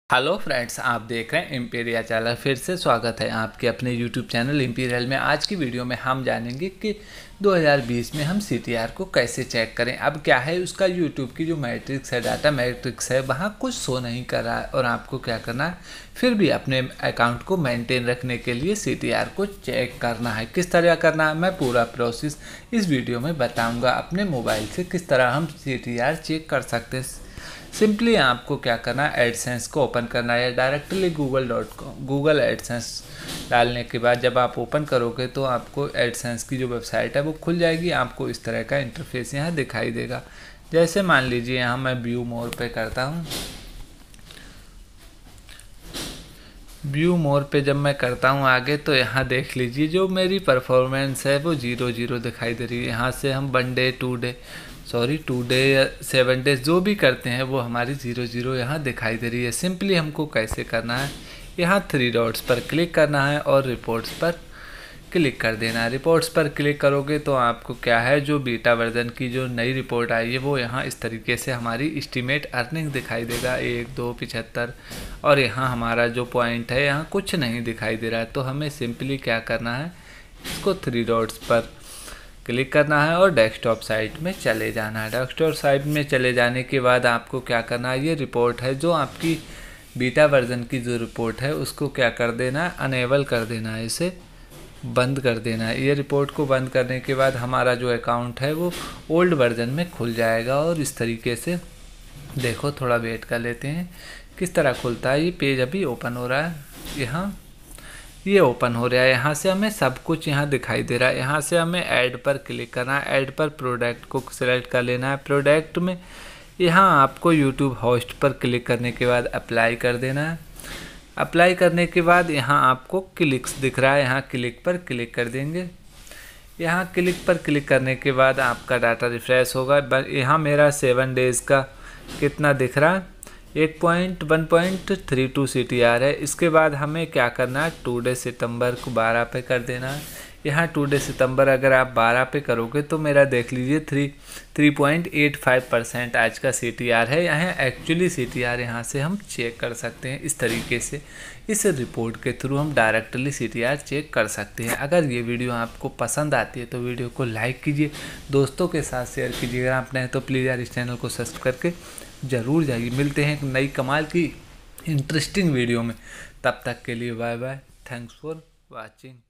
Hello friends, आप देख रहे हैं इम्पीरियल चैनल। फिर से स्वागत है आपके अपने यूट्यूब चैनल इम्पीरियल में। आज की वीडियो में हम जानेंगे कि 2020 में हम सीटीआर को कैसे चेक करें। अब क्या है, उसका यूट्यूब की जो मैट्रिक्स है, डाटा मैट्रिक्स है, वहाँ कुछ शो नहीं कर रहा है और आपको क्या करना है, फिर भी अपने अकाउंट को मेंटेन रखने के लिए सीटीआर को चेक करना है। किस तरह करना है, मैं पूरा प्रोसेस इस वीडियो में बताऊँगा। अपने मोबाइल से किस तरह हम सीटीआर चेक कर सकते हैं। सिंपली आपको क्या करना है, एडसेंस को ओपन करना है। डायरेक्टली गूगल एडसेंस डालने के बाद जब आप ओपन करोगे तो आपको एडसेंस की जो वेबसाइट है वो खुल जाएगी। आपको इस तरह का इंटरफेस यहाँ दिखाई देगा। जैसे मान लीजिए यहाँ मैं व्यू मोर पे करता हूँ। व्यू मोर पे जब मैं करता हूँ आगे, तो यहाँ देख लीजिए जो मेरी परफॉर्मेंस है वो 0 दिखाई दे रही है। यहाँ से हम 1 डे 2 डे 7 डेज जो भी करते हैं वो हमारी 0 यहाँ दिखाई दे रही है। सिंपली हमको कैसे करना है, यहाँ 3 डॉट्स पर क्लिक करना है और रिपोर्ट्स पर क्लिक कर देना है। रिपोर्ट्स पर क्लिक करोगे तो आपको क्या है, जो बीटा वर्जन की जो नई रिपोर्ट आई है वो यहाँ इस तरीके से हमारी एस्टीमेट अर्निंग दिखाई देगा 1 2 75। और यहाँ हमारा जो पॉइंट है यहाँ कुछ नहीं दिखाई दे रहा है। तो हमें सिंपली क्या करना है, इसको 3 डॉट्स पर क्लिक करना है और डेस्कटॉप साइट में चले जाना है। डेस्कटॉप साइट में चले जाने के बाद आपको क्या करना है, ये रिपोर्ट है जो आपकी बीटा वर्जन की जो रिपोर्ट है उसको क्या कर देना है, अनेबल कर देना है, इसे बंद कर देना है। ये रिपोर्ट को बंद करने के बाद हमारा जो अकाउंट है वो ओल्ड वर्जन में खुल जाएगा। और इस तरीके से देखो, थोड़ा वेट कर लेते हैं किस तरह खुलता है। ये पेज अभी ओपन हो रहा है, यहाँ ये ओपन हो रहा है। यहाँ से हमें सब कुछ यहाँ दिखाई दे रहा है। यहाँ से हमें ऐड पर क्लिक करना है। ऐड पर प्रोडक्ट को सिलेक्ट कर लेना है। प्रोडक्ट में यहाँ आपको यूट्यूब होस्ट पर क्लिक करने के बाद अप्लाई कर देना है। अप्लाई करने के बाद यहाँ आपको क्लिक्स दिख रहा है, यहाँ क्लिक पर क्लिक कर देंगे। यहाँ क्लिक पर क्लिक करने के बाद आपका डाटा रिफ्रेश होगा। यहाँ मेरा 7 डेज़ का कितना दिख रहा है, 1.32 CTR है। इसके बाद हमें क्या करना है, 2 डे सितंबर को 12 पे कर देना है। यहाँ 2 डे सितंबर अगर आप 12 पे करोगे तो मेरा देख लीजिए 3.85% आज का CTR है। यहाँ एक्चुअली CTR यहाँ से हम चेक कर सकते हैं। इस तरीके से इस रिपोर्ट के थ्रू हम डायरेक्टली CTR चेक कर सकते हैं। अगर ये वीडियो आपको पसंद आती है तो वीडियो को लाइक कीजिए, दोस्तों के साथ शेयर कीजिए। अगर आप नए तो प्लीज़ यार इस चैनल को सब्सक्राइब करके ज़रूर जाइए। मिलते हैं एक नई कमाल की इंटरेस्टिंग वीडियो में। तब तक के लिए bye bye. Thanks for watching.